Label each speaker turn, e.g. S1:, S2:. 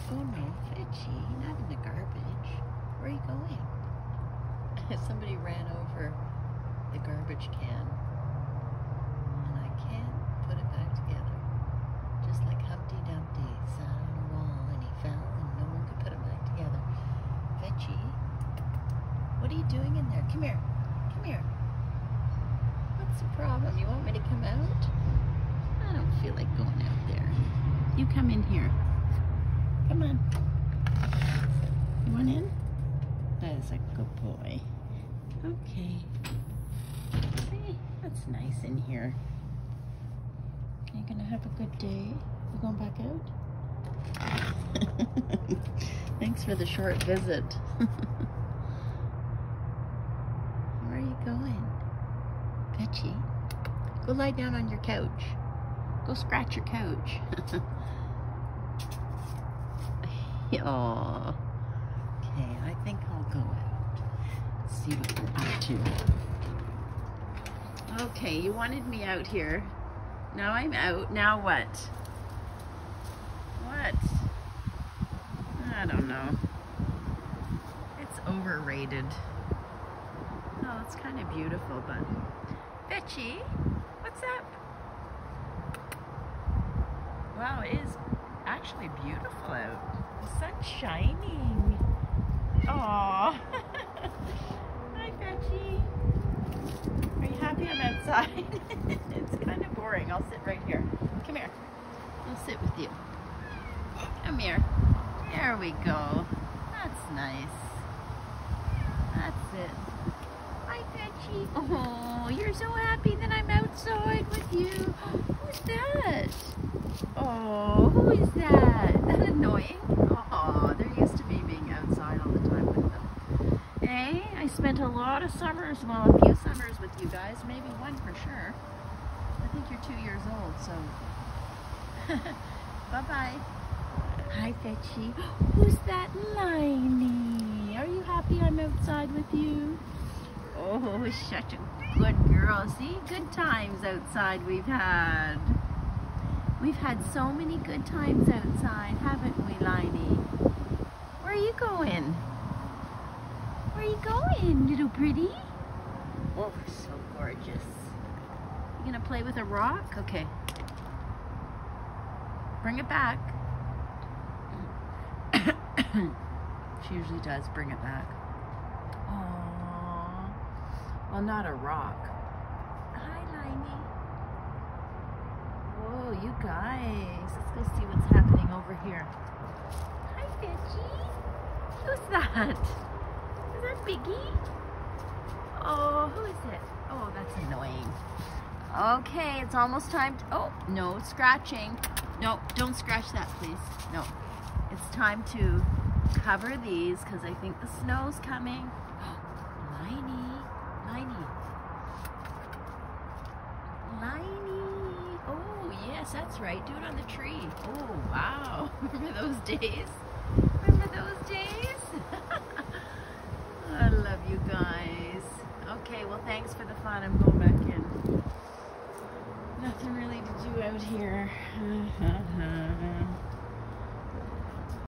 S1: Oh no, Fitchy, not in the garbage. Where are you going? Somebody ran over the garbage can and I can't put it back together. Just like Humpty Dumpty sat on a wall and he fell and no one could put it back together. Fitchy, what are you doing in there? Come here. Come here. What's the problem? You want me to come out? I don't feel like going out there. You come in here. Come on. You want in? That is a good boy. Okay. Hey, that's nice in here. Are you gonna have a good day? You going back out? Thanks for the short visit. Where are you going? Fitchy, go lie down on your couch. Go scratch your couch. Aww. Okay, I think I'll go out. See what we're up to. Okay, you wanted me out here. Now I'm out. Now what? What? I don't know. It's overrated. Oh, it's kind of beautiful, but... Fitchy, what's up? Wow, it is actually beautiful out. The sun's shining. Aww. Hi, Fitchy. Are you happy I'm outside? It's kind of boring. I'll sit right here. Come here. I'll sit with you. Come here. There we go. That's nice. That's it. Hi, Fitchy. Oh, you're so happy that I'm outside with you. Who's that? Oh, who is that? That annoying? Oh, they're used to me being outside all the time with them. Hey, I spent a lot of summers, well, a few summers with you guys, maybe one for sure. I think you're 2 years old, so. Bye-bye. Hi, Fitchy. Who's that Liney? Are you happy I'm outside with you? Oh, such a good girl. See, good times outside we've had. We've had so many good times outside, haven't we, Liney? Where are you going? Where are you going, little pretty? Oh, so gorgeous. You gonna play with a rock? Okay. Bring it back. She usually does bring it back. Aww. Well, not a rock. Hi, Liney. Whoa, you guys. Let's go see what's happening over here. Hi, Fitchy. Who's that? Is that Biggie? Oh, who is it? Oh, that's annoying. Okay, it's almost time to... Oh, no, scratching. No, don't scratch that, please. No. It's time to cover these because I think the snow's coming. Liney. Liney. Liney. Oh, yes, that's right. Do it on the tree. Oh, wow. Remember those days? Remember those days? I love you guys. Okay, well, thanks for the fun. I'm going back in. Nothing really to do out here.